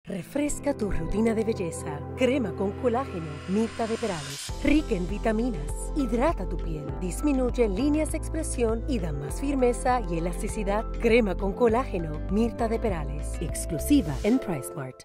Refresca tu rutina de belleza. Crema con colágeno, Mirta de Perales. Rica en vitaminas. Hidrata tu piel. Disminuye líneas de expresión y da más firmeza y elasticidad. Crema con colágeno, Mirta de Perales. Exclusiva en PriceSmart.